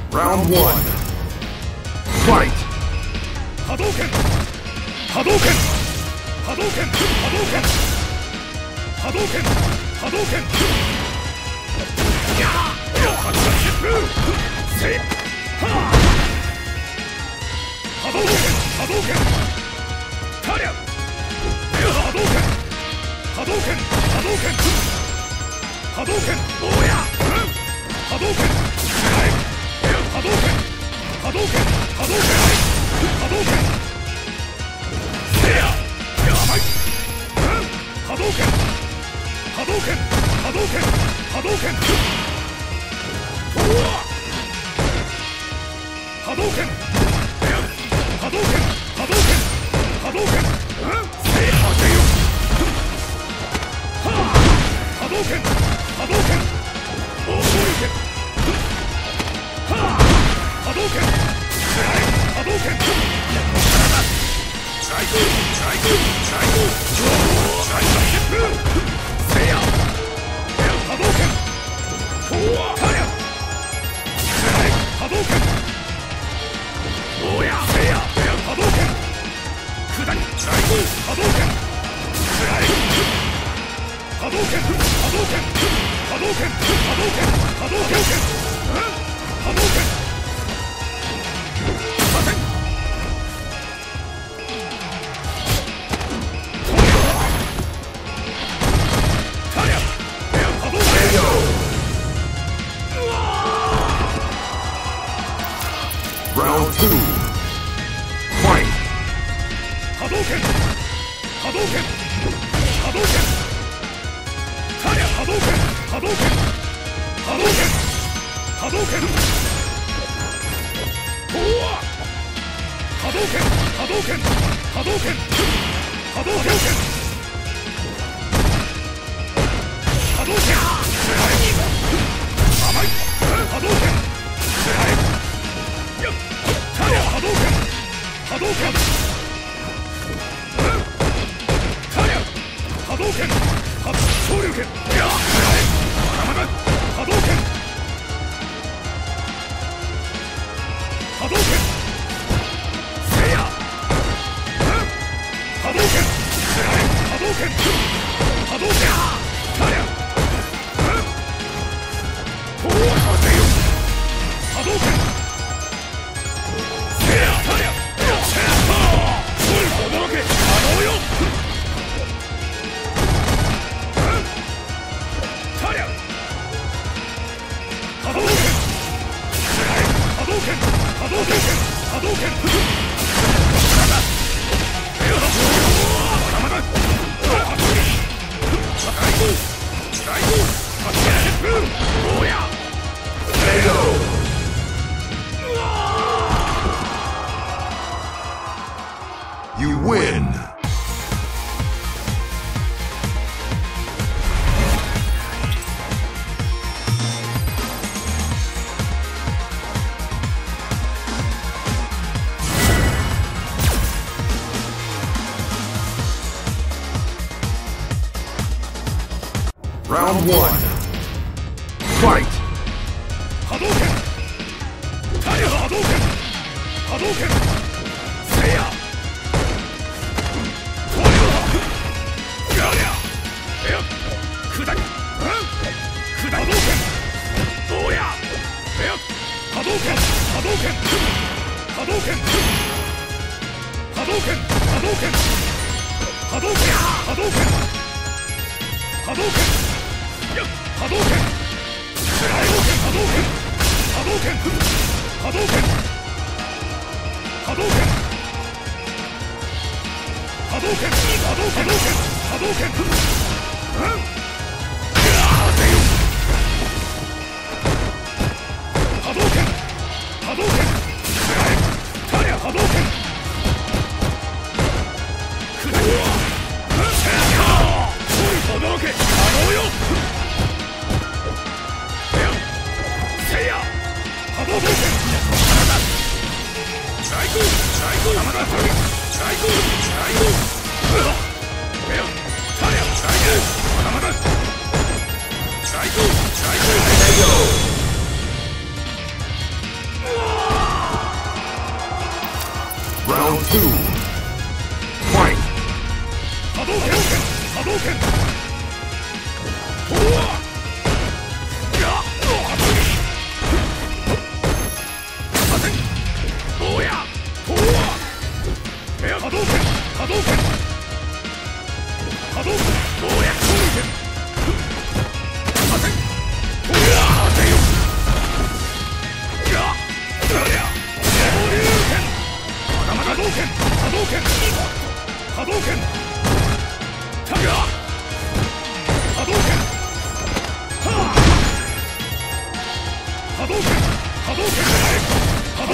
Round one. Fight! Hadouken! Hadouken! Hadouken! Hadouken! Hadouken! Hadouken! Hadouken! Hadouken! Tarya! Hadouken! Hadouken! Hadouken! Hadouken! Oya! Hadouken! Hadouken! Hadouken! Hadouken! Hadouken! Hadouken! Hadouken! Hadouken! Hadouken! Hadouken! Hadouken! Hadouken! Hadouken! Hadouken! Hadouken! Hadouken! Hadouken! Hadouken! Round two. Fight! Hadouken! Hadouken! Hadouken! Tarya! Hadouken! Hadouken! Hadouken! Hadouken! Hadouken! Hadouken! Hadouken! Hadouken! Hadouken! Amai! Hadouken! Tarya! Hadouken! Hadouken! Tarya! Hadouken! Shoryuken! Hadouken! Hadouken! Seiya! Hadouken! Hadouken! Hadouken! Tarya! Hadouken! Seiya! Tarya! Hadouken! You win! Round one. Fight! Hadouken! Tarya! Hadouken! Hadouken! Seiya! Tarya! Kudari! Hadouken! Oya! Hadouken! Hadouken! Hadouken! Hadouken! Hadouken! Hadouken! Hadouken! Hadouken! Hadouken! Hadouken! Hadouken! Hadouken! Hadouken! Hadouken! Hadouken! Hadouken! Hadouken! Hadouken! Hadouken! Tarya! Hadouken! Hadouken! two. Fight. 波動拳波動拳おわやっさせおやおわ波動拳波動拳波動拳おや波動拳させおやさせよやっそりゃ昇竜拳波動拳波動拳波動拳波動拳はあ波動拳波動拳波動拳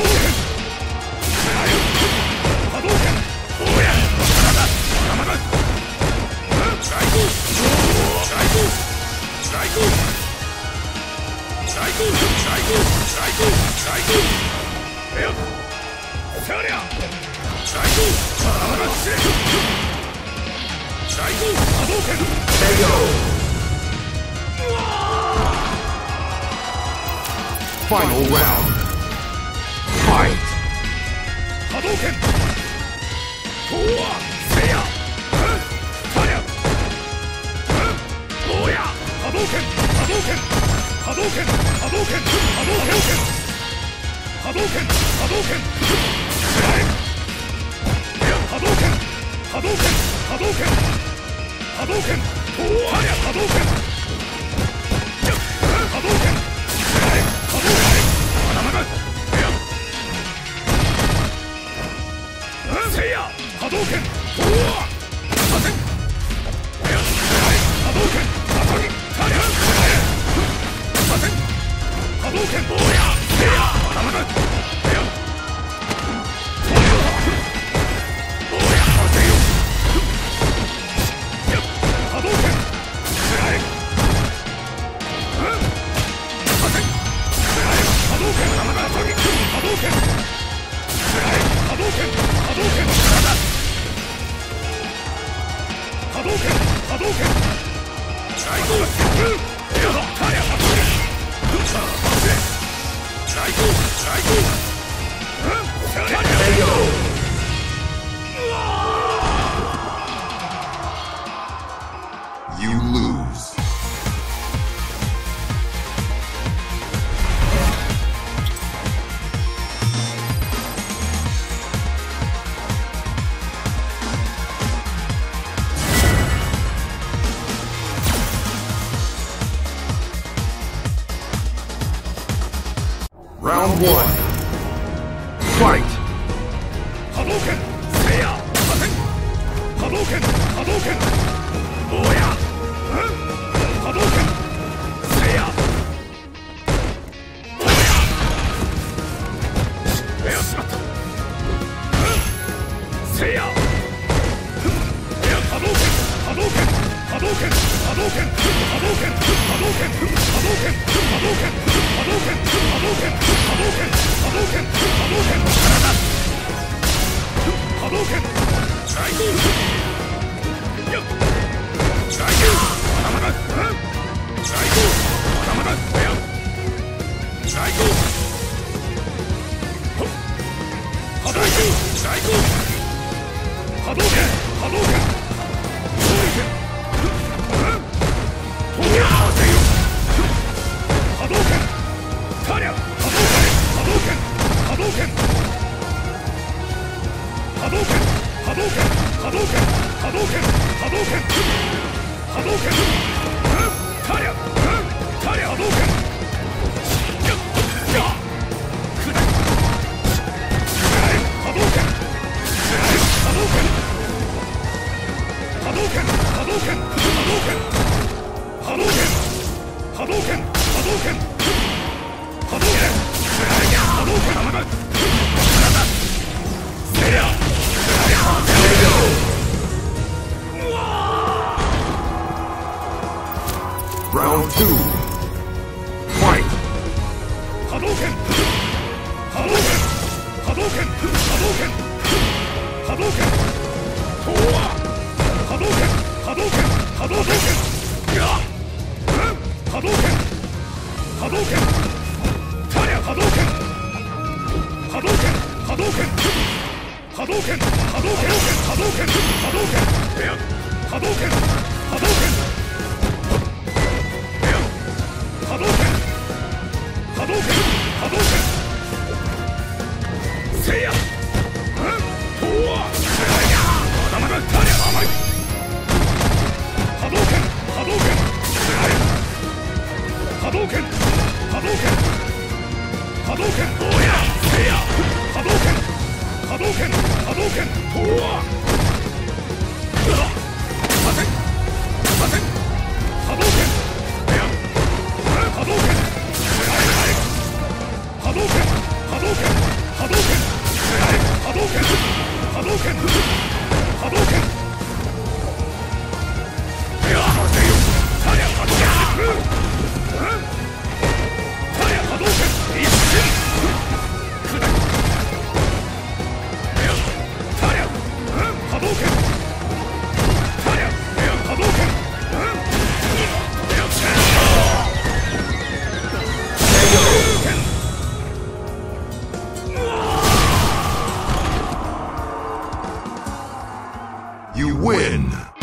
波動拳おやまだ最高最高最高最高最高最高最高よっそりゃ最高まだ失礼最高波動拳 Final round. Fight. 波動拳おわせやたりゃおや波動拳波動拳波動拳波動拳波動拳波動拳波動拳波動拳波動拳波動拳波動拳おわりゃ波動拳波動拳波動拳まだまだせや波動拳おわさせ波動拳あたりたりゃさせ波動拳おやせやまだまだ You lose. Round one. Fight. 波動拳せやさせ波動拳波動拳おや波動拳せやおやよしまったせや波動拳波動拳波動拳波動拳波動拳波動拳波動拳波動拳波動拳波動拳波動拳波動拳波動拳波動拳最高よっ最高まだまだ最高まだまだよ最高波動拳最高波動拳波動拳昇竜拳おやせよ波動拳たりゃ波動拳波動拳波動拳波動拳波動拳波動拳波動拳波動拳たりゃたりゃ波動拳やっやっくだい波動拳波動拳波動拳波動拳波動拳波動拳波動拳波動拳波動拳波動拳せや Round two. Fight. 波動拳波動拳波動拳波動拳波動拳おわ波動拳波動拳波動拳や波動拳波動拳たりゃ波動拳波動拳波動拳波動拳波動拳波動拳波動拳波動拳波動拳波動拳波動拳波動拳波動拳せいやとわまだまだ誰甘い波動拳波動拳波動拳波動拳波動拳おやせいや波動拳波動拳波動拳とわ待て待て波動拳波動拳波動拳波動拳波動拳波動拳波動拳波動拳波動拳いや待てよ誰や波動拳誰や波動拳一瞬砕く誰や波動拳誰や波動拳 You win!